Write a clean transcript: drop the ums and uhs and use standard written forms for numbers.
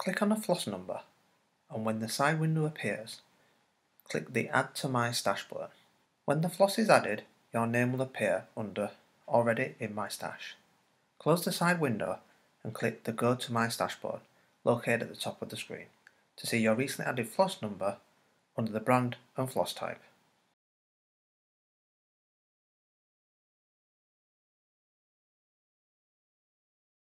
Click on the floss number, and when the side window appears, click the Add to My Stash button. When the floss is added, your name will appear under Already in My Stash. Close the side window and click the Go to My Stash button located at the top of the screen to see your recently added floss number under the brand and floss type.